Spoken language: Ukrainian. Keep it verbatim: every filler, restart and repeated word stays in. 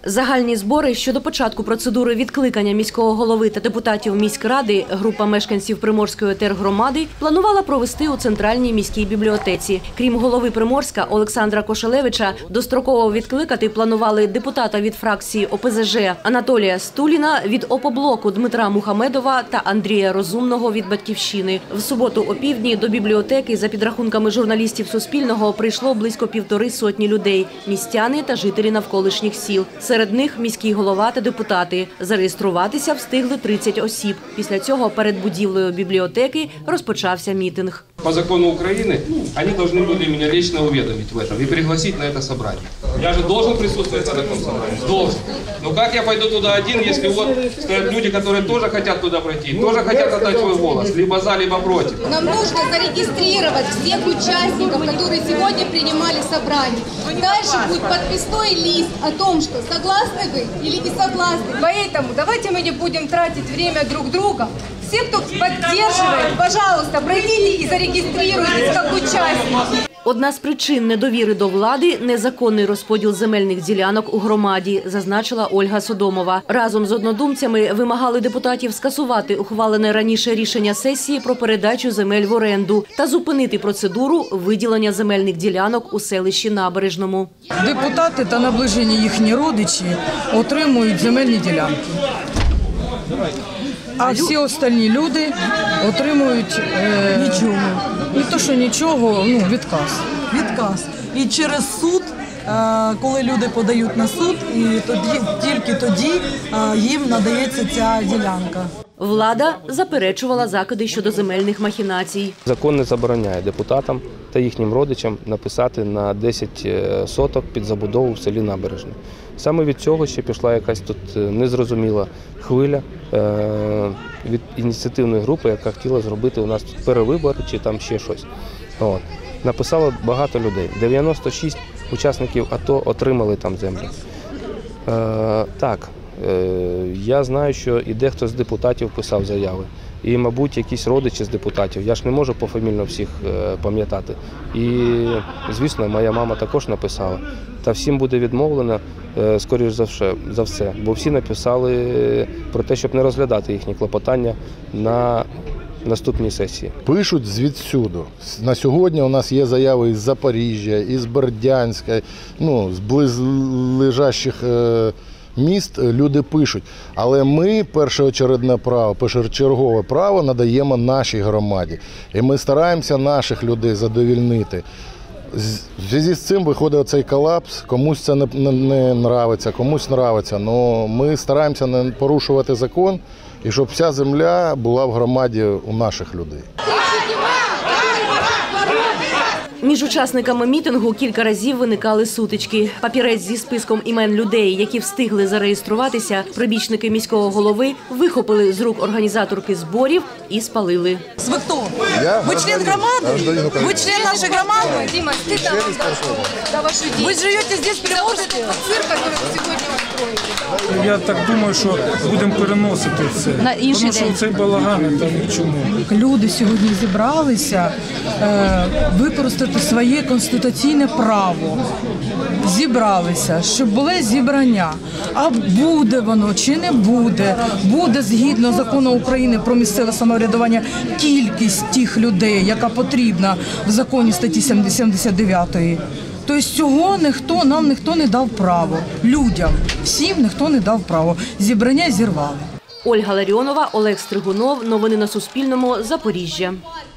Загальні збори щодо початку процедури відкликання міського голови та депутатів міськради група мешканців Приморської тергромади планувала провести у Центральній міській бібліотеці. Крім голови Приморська Олександра Кошелевича, достроково відкликати планували депутата від фракції О Пе Зе Же Анатолія Стуліна, від Опоблоку Дмитра Мухамедова та Андрія Розумного від Батьківщини. В суботу опівдні до бібліотеки, за підрахунками журналістів Суспільного, прийшло близько півтори сотні людей – містяни та жителі навколишніх сіл. Серед них міський голова та депутати. Зареєструватися встигли тридцять осіб. Після цього перед будівлею бібліотеки розпочався мітинг. По закону Украины они должны были меня лично уведомить в этом и пригласить на это собрание. Я же должен присутствовать на таком собрании? Должен. Но как я пойду туда один, если вот стоят люди, которые тоже хотят туда пройти, тоже хотят отдать свой голос, либо за, либо против? Нам нужно зарегистрировать всех участников, которые сегодня принимали собрание. Дальше будет подписной лист о том, что согласны вы или не согласны. Поэтому давайте мы не будем тратить время друг друга. Все, кто поддерживает, пожалуйста, пройдите и зарегистрируйтесь как участники. Одна з причин недовіри до влади – незаконний розподіл земельних ділянок у громаді, зазначила Ольга Содомова. Разом з однодумцями вимагали депутатів скасувати ухвалене раніше рішення сесії про передачу земель в оренду та зупинити процедуру виділення земельних ділянок у селищі Набережному. Депутати та наближені їхні родичі отримують земельні ділянки. А всі остальні люди отримують е, нічого. Не то, що нічого, ну, відказ. Відказ. І через суд, е, коли люди подають на суд, і тоді, тільки тоді е, їм надається ця ділянка. Влада заперечувала закиди щодо земельних махінацій. Закон не забороняє депутатам та їхнім родичам написати на десять соток під забудову в селі Набережне. Саме від цього ще пішла якась тут незрозуміла хвиля від ініціативної групи, яка хотіла зробити у нас тут перевибори чи там ще щось. От. Написало багато людей. дев'яносто шість учасників АТО отримали там землю. Е, так. Я знаю, що і дехто з депутатів писав заяви, і, мабуть, якісь родичі з депутатів. Я ж не можу пофамільно всіх пам'ятати. І, звісно, моя мама також написала. Та всім буде відмовлено, скоріш за все, за все, бо всі написали про те, щоб не розглядати їхні клопотання на наступній сесії. Пишуть звідсюду. На сьогодні у нас є заяви із Запоріжжя, із Бердянська, ну, з близлежащих міст люди пишуть, але ми першоочередне право, першочергове право надаємо нашій громаді. І ми стараємося наших людей задовольнити. В зв'язку з цим виходить цей колапс, комусь це не, не, не нравиться, комусь нравиться, але ми стараємося не порушувати закон і щоб вся земля була в громаді у наших людей. Між учасниками мітингу кілька разів виникали сутички. Папірець зі списком імен людей, які встигли зареєструватися, прибічники міського голови вихопили з рук організаторки зборів і спалили. Ви хто? Я? Ви член громади? Ви член нашої громади? Дима, ты там за вашу деятельность. Ви живете здесь, в Приморске? Цирк, который вы сегодня устроили. Я так думаю, що будемо переносити це, тому що цей балаган там нічому. Люди сьогодні зібралися е, використати своє конституційне право. Зібралися, щоб було зібрання. А буде воно чи не буде, буде згідно закону України про місцеве самоврядування кількість тих людей, яка потрібна в законі статті сімдесят дев'ять. Тобто цього ніхто, нам ніхто не дав право. Людям, всім ніхто не дав право. Зібрання зірвали. Ольга Ларіонова, Олег Стригунов. Новини на Суспільному. Запоріжжя.